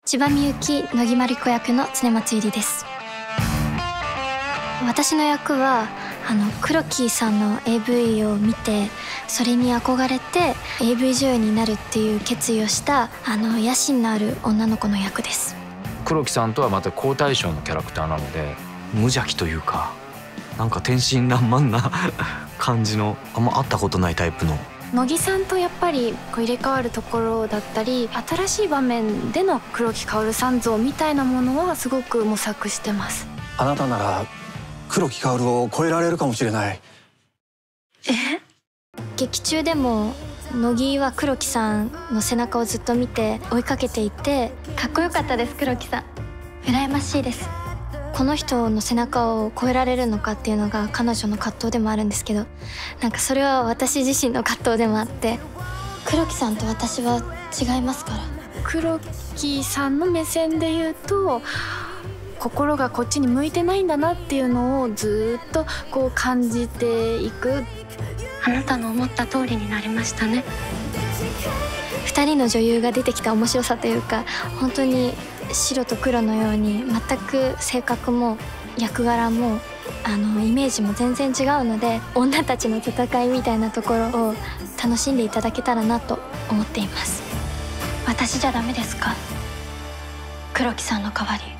千葉みゆき乃木まり子役の常松ゆりです。私の役は黒木さんの AV を見て、それに憧れて AV 女優になるっていう決意をした野心のある女の子の役です。 黒木さんとはまた好対照のキャラクターなので、無邪気というか、なんか天真爛漫な感じの、あんま会ったことないタイプの。 乃木さんとやっぱり入れ替わるところだったり、新しい場面での黒木薫さん像みたいなものはすごく模索してます。 あなたなら黒木薫を超えられるかもしれない。 劇中でも乃木は黒木さんの背中をずっと見て追いかけていて、かっこよかったです。黒木さん羨ましいです。この人の背中を超えられるのかっていうのが彼女の葛藤でもあるんですけど、なんかそれは私自身の葛藤でもあって、黒木さんと私は違いますから。 黒木さんの目線で言うと、心がこっちに向いてないんだなっていうのをずっとこう感じていく。 あなたの思った通りになりましたね。 2人の女優が出てきた面白さというか、本当に白と黒のように全く性格も役柄もイメージも全然違うので、女たちの戦いみたいなところを楽しんでいただけたらなと思っています。 私じゃダメですか？黒木さんの代わり。